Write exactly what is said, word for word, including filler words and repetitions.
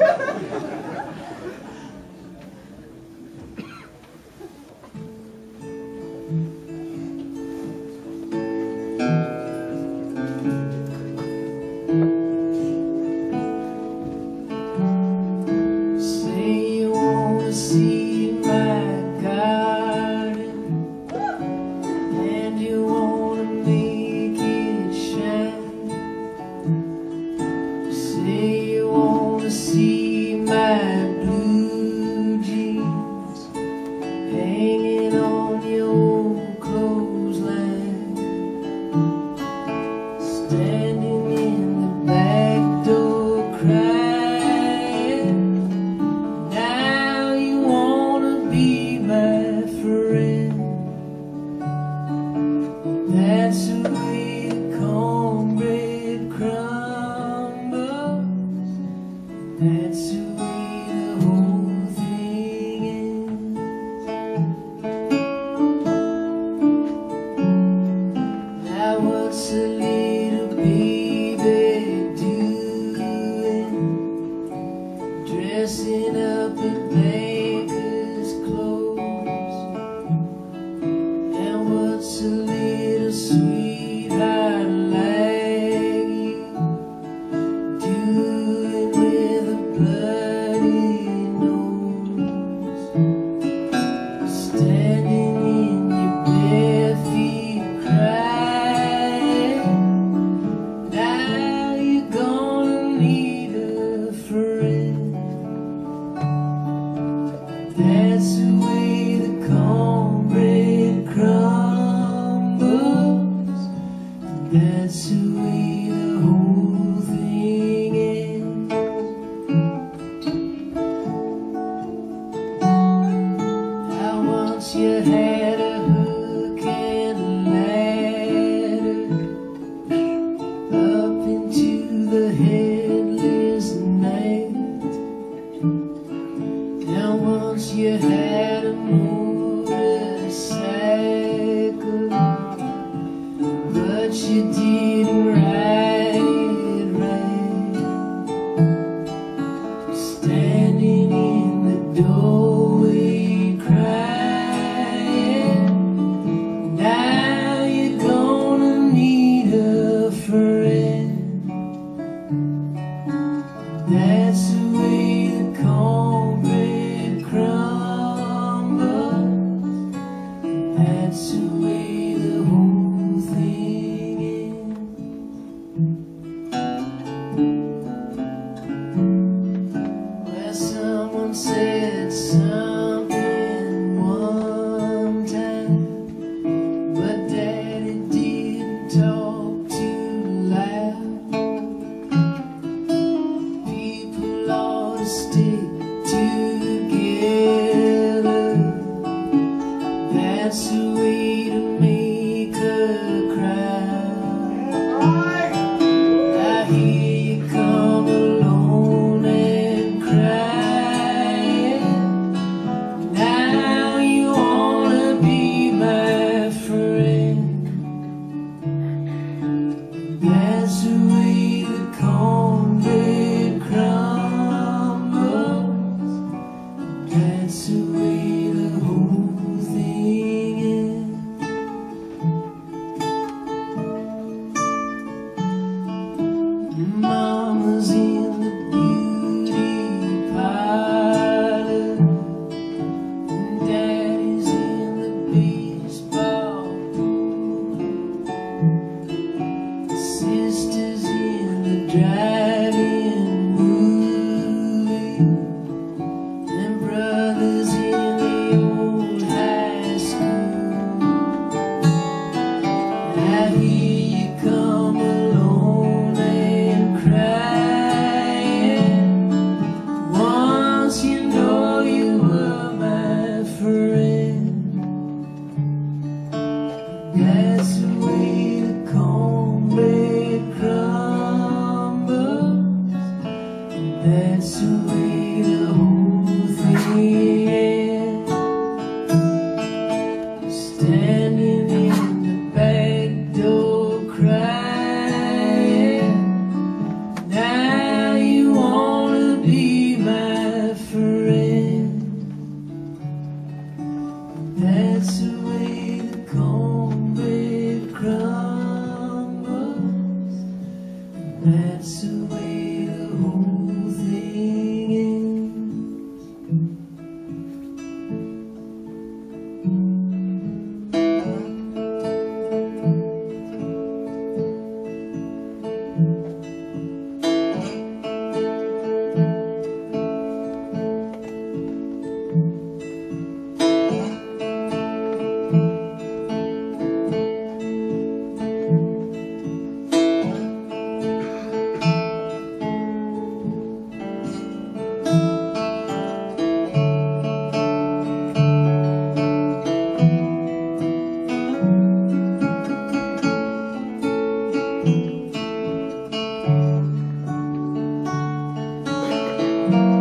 See my garden, and you wanna make it shine. Say you wanna see my blue jeans hanging on your old clothesline, standing in the back door crying. That's the way the cornbread crumbles. That's the way the whole thing ends. Now what's a little baby doing, dressing up in banker's clothes? And what's a little sweetheart like you doing with a bloody nose, standing in your bare feet crying? Now you're gonna need a friend. That's the way the cornbread crumbles. That's the way the whole thing ends. Now once you had a hook and a ladder up into the headless night. Now once you had a motorcycle, but you didn't ride it right, standing in the doorway crying. Now you're gonna need a friend. That's the way the cornbread crumbles. That's the way the whole thing ends. Well, someone said something one time, but Daddy didn't talk too loud. People ought to stick together. That's the way to make a crowd. I hear you come alone and crying. Now you wanna be my friend. That's the way the cornbread crumbles. That's the way the whole thing ends. Mama's in the beauty parlor, and Daddy's in the baseball pool. Sister's in the drive-in movie, and brother's in the old high school. I hear you come alone and crying. Once you know you were my friend. That's the way the cornbread crumbles. That's the way the whole thing ends. Standing in the back door crying. Now you wanna be you.